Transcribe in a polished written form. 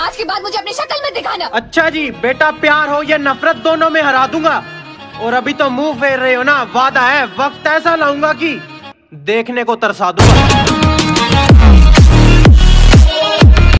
आज के बाद मुझे अपनी शक्ल में दिखाना। अच्छा जी, बेटा प्यार हो या नफरत दोनों में हरा दूंगा। और अभी तो मुंह फेर रहे हो ना, वादा है वक्त ऐसा लाऊंगा कि देखने को तरसा दूंगा।